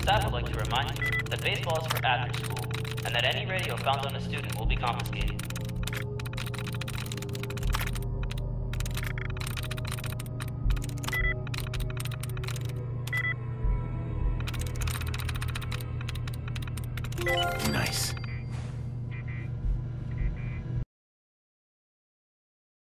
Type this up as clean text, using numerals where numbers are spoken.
Staff would like to remind you that baseball is for after school, and that any radio found on a student will be confiscated. Nice.